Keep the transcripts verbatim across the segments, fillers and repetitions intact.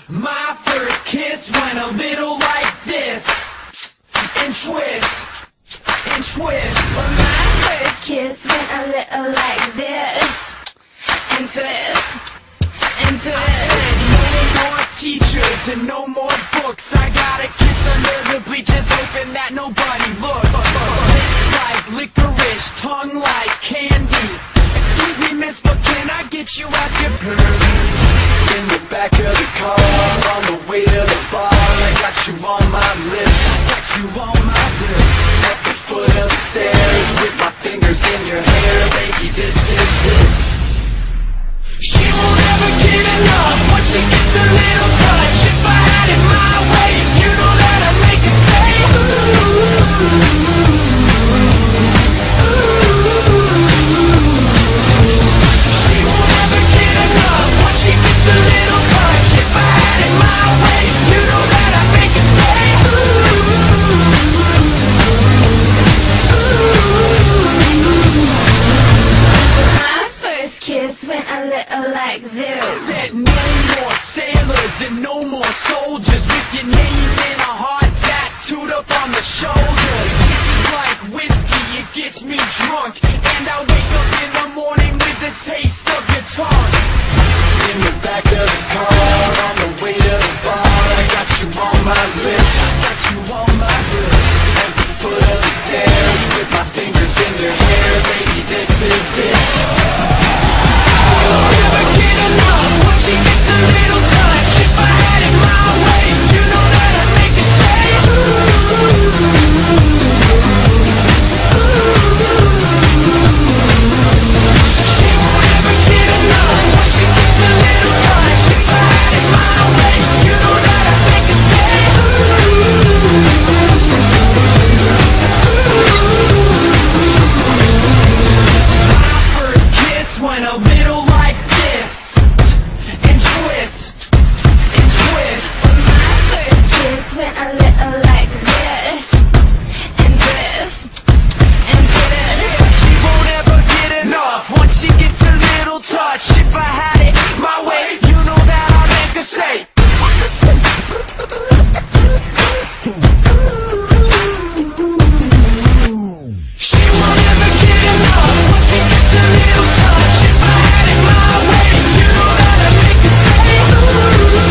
My first kiss went a little like this, and twist, and twist. Well, my first kiss went a little like this, and twist, and twist. I said no more teachers and no more books. I got a kiss under the bleachers, hoping that nobody looked. Lips like licorice, tongue like candy. Excuse me, miss, but can I get you out your purse? In the back of the car, on the way to the bar, I got you on my lips, Got you on my lips. at the foot of the stairs, with my fingers in your hair, baby, this is it. She won't ever get enough once she gets a little touch. If I had it my way, you know that I'd make her say ooh. She won't ever get enough once she gets a little touch. If I had it my way, you know that I'd make her say My first kiss went a little like I this. said no more sailors and no more soldiers with your name in a heart tattooed up on the shoulders. This is like whiskey, it gets me drunk, and I wake up in the morning with the taste of your tongue. In the back of the car, on the way to the bar, I got you on my lips, Got you on my lips. at the foot of the stairs, with my fingers in your hair, baby, this is it. Never get enough once she gets a little touch. If I had it my way, you know that I'd make her say She won't ever get enough once she gets a little touch. If I had it my way, you know that I'd make her say My first kiss went a little like this, and twist, and twist. My first kiss went a little like this, and twist, and twist. She won't ever get enough once she gets a little touch. If I had it my way, you know that I'd make her say She won't ever get enough once she gets a little touch. If I had it my way, you know that I'd make her say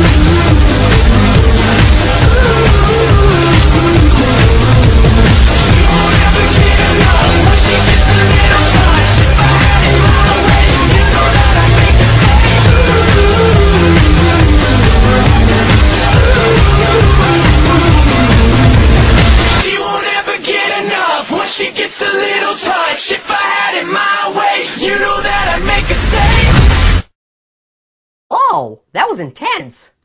She won't ever get enough once she gets a little touch. If I had it my way, you know that I'd make her say She won't ever get enough once she gets a little touch. If I had it my way, you know that I'd make her say Oh, that was intense.